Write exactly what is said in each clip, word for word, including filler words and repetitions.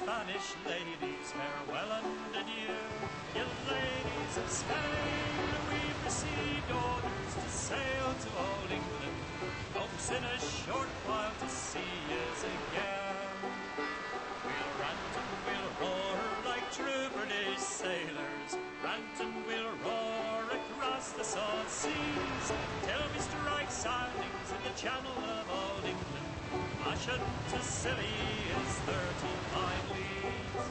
Spanish ladies, farewell and adieu. You ladies of Spain, we've received orders to sail to old England. Hopes in a short while to see yous again. We'll rant and we'll roar like true British sailors. Rant and we'll roar across the salt seas, till we strike soundings in the channel of old England. Ashton to Scilly is thirty-five leagues.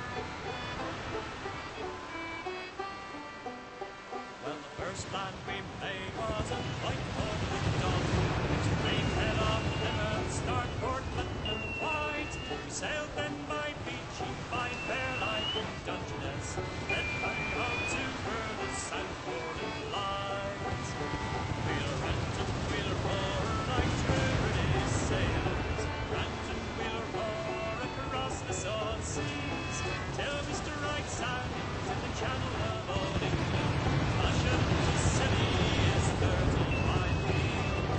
Well, the first land we made was a fight called the Dun, which made head off Plymouth, start Portland and White. We sailed then by Beachy, by Fairlight and Dungeness, then by out to further South Foreland lies. We'll rant and we'll roar like true British sailors. Rant and we'll roar across the salt seas, till we strike soundings in the channel of old England. Ashton to Scilly is thirty-five leagues.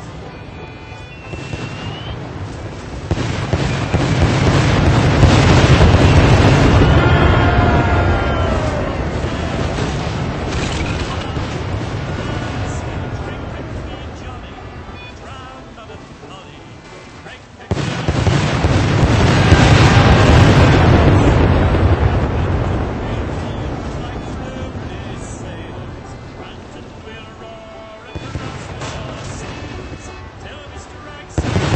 Drink with me, Johnny, drowned on a noddy. Drink with me. Like true British sailors, rant and we'll roar across the salt seas, till we strike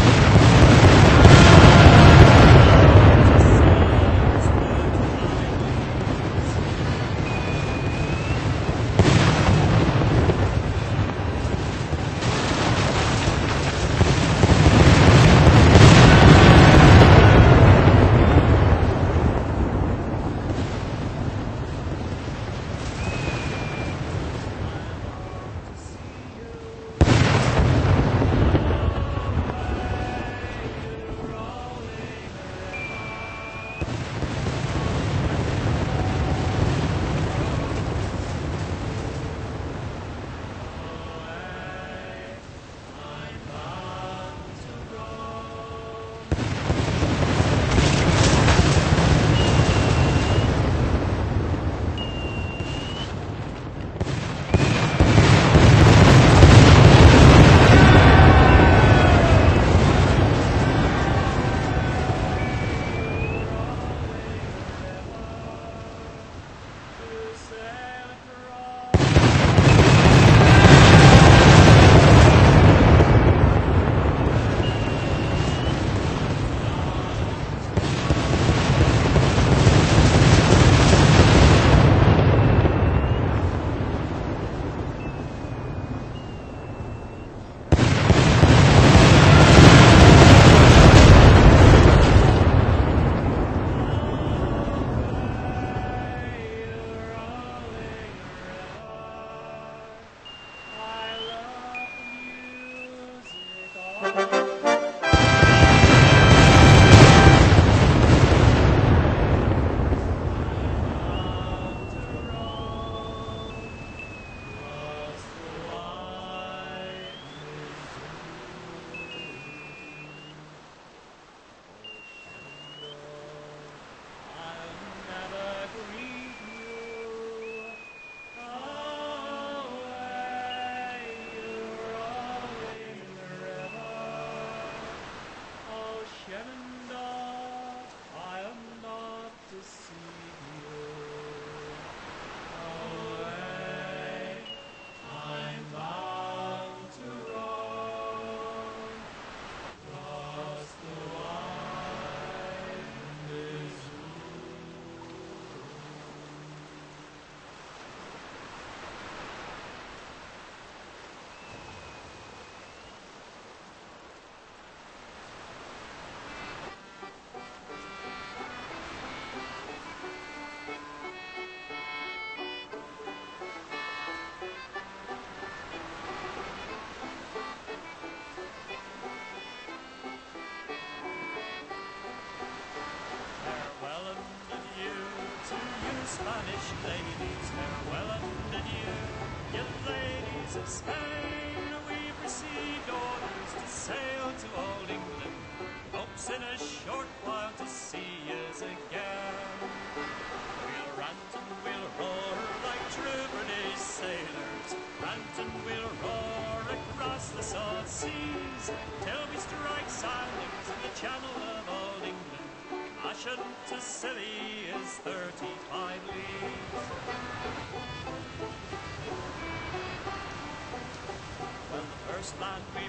Spanish ladies, farewell and adieu. You ladies of Spain, we've received orders to sail to old England. Hopes in a short while to see yous again. salt seas, till we strike soundings in the channel of old England. Ashen to Scilly is thirty-five leagues. Well, the first land we